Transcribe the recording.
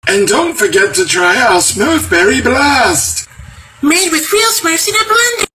And don't forget to try our Smurfberry Blast. Made with real Smurfs in a blender.